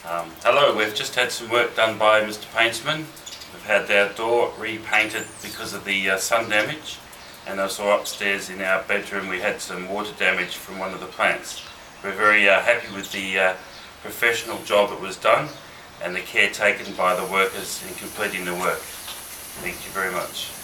Hello, we've just had some work done by Mr. Paintsman. We've had our door repainted because of the sun damage, and also upstairs in our bedroom we had some water damage from one of the plants. We're very happy with the professional job that was done and the care taken by the workers in completing the work. Thank you very much.